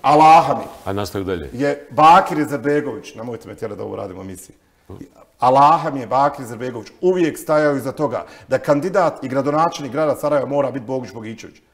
Allaha mi. A nastavi dalje. Je Bakir Izetbegović, nemojte me tjerati da ovo radimo u emisiji. Allaha mi je Bakir Izetbegović uvijek stajao iza toga da kandidat i gradonačelnik grada Sarajeva mora biti Bogić Bogićević.